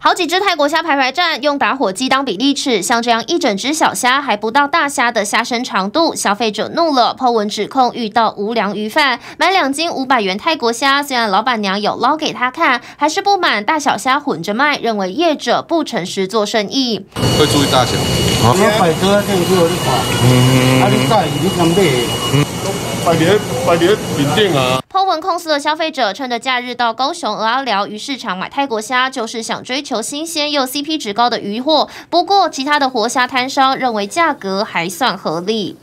好几只泰国虾排站，用打火机当比例尺，像这样一整只小虾还不到大虾的虾身长度，消费者怒了，po文指控遇到无良鱼贩，买2斤500元泰国虾，虽然老板娘有捞给他看，还是不满大小虾混着卖，认为业者不诚实做生意。 会注意大小。 你摆哥这样做你看，啊你介意你敢买？摆伫面顶啊。 po文控诉的消费者趁着假日到高雄蚵仔寮鱼市场买泰国虾，就是想追求新鲜又 CP 值高的鱼货。不过，其他的活虾摊商认为价格还算合理。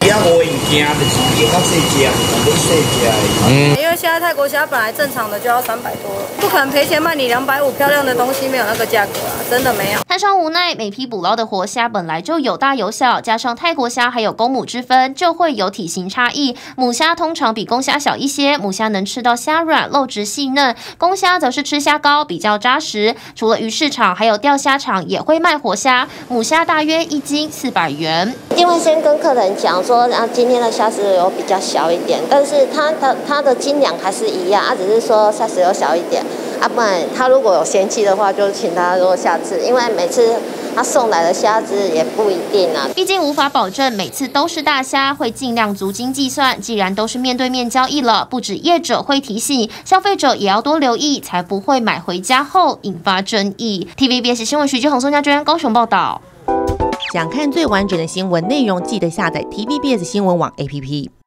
因为现在泰国虾本来正常的就要300多了，不可能赔钱卖你250，漂亮的东西没有那个价格啊，真的没有。 摊商无奈，每批捕捞的活虾本来就有大有小，加上泰国虾还有公母之分，就会有体型差异。母虾通常比公虾小一些，母虾能吃到虾软、肉质细嫩，公虾则是吃虾膏比较扎实。除了鱼市场，还有钓虾场也会卖活虾，母虾大约1斤400元。 一定会先跟客人讲说，今天的虾子有比较小一点，但是它的斤两还是一样，只是说虾子有小一点。不然他如果有嫌弃的话，就请他说下次，因为每次他送来的虾子也不一定啊。 毕竟无法保证每次都是大虾，会尽量足斤计算。既然都是面对面交易了，不止业者会提醒，消费者也要多留意，才不会买回家后引发争议。TVBS 新闻徐志宏、宋家娟高雄报道。 想看最完整的新闻内容，记得下载 TVBS 新闻网 APP。